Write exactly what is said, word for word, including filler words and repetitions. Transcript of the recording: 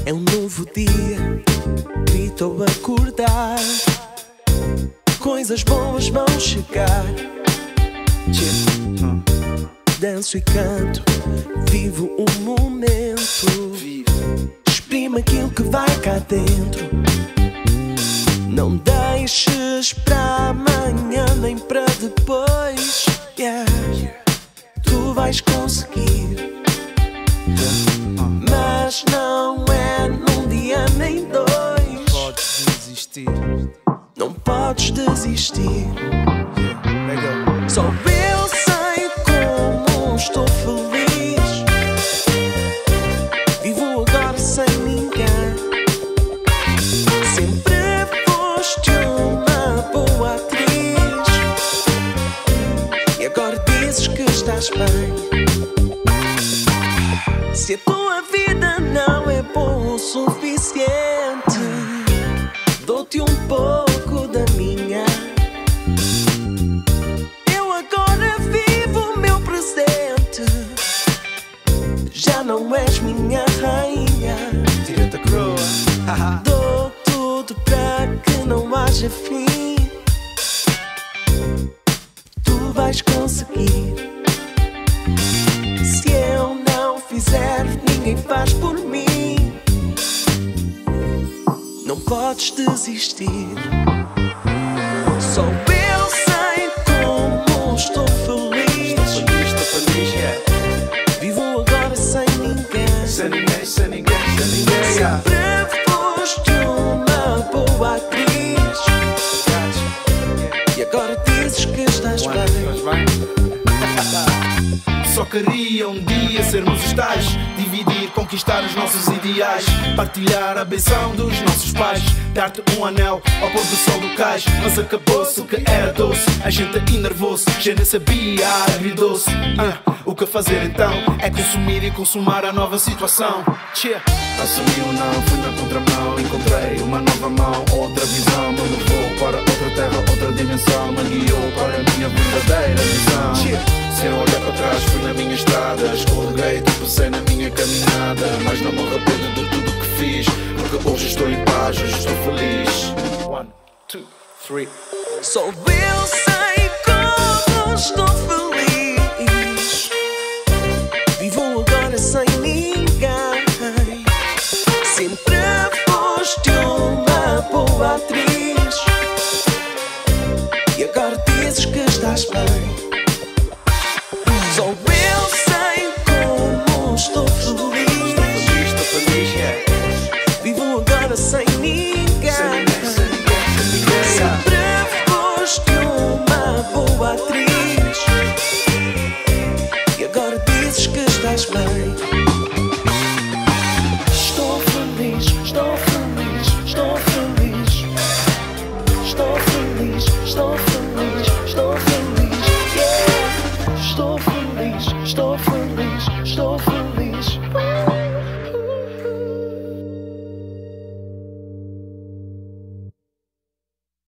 É um novo dia, grito ao acordar. Coisas boas vão chegar. Danço e canto, vivo um momento. Exprime aquilo que vai cá dentro. Não deixes para amanhã nem para depois. Yeah. Tu vais conseguir, mas não é num dia nem dois. Podes desistir. Não podes desistir. Só eu sei como estou feliz. Vivo agora sem ninguém. Sempre foste uma boa atriz e agora dizes que estás bem. Se a tua vida não é boa o suficiente, dou-te um pouco da minha. Eu agora vivo o meu presente. Já não és minha rainha. Tira-te a coroa. Dou tudo para que não haja fim. Tu vais conseguir. Se eu não fizer, ninguém faz por mim. Não podes desistir. Só eu sei como estou feliz. Estou feliz, estou feliz, yeah. Vivo agora sem ninguém. Sem ninguém, sem ninguém, sem ninguém, yeah. Sempre foste uma boa atriz e agora dizes que estás bem. Só queria um dia sermos os tais, dividir, conquistar os nossos ideais, partilhar a benção dos nossos pais, dar-te um anel ao pôr do sol do cais. Mas acabou-se o que era doce, a gente aí nervoso, já nem sabia agridoce. Ah, o que fazer então é consumir e consumar a nova situação. Cheer. Assumi o não, fui na contramão, encontrei uma nova mão, outra visão, me levou para outra terra, outra dimensão, me guiou para a minha verdadeira missão. Cheer. Se eu olhar para trás, fui na minha estrada, escorreguei, tropecei na minha caminhada, mas não me arrependo de tudo que fiz, porque hoje estou em paz, hoje estou feliz. One, two, three. Só eu sei como estou feliz. Vivo agora sem ninguém. Sempre foste uma boa atriz e agora dizes que estás bem. Só eu sei como estou feliz. Estou feliz, estou feliz, yeah. Vivo agora sem ninguém.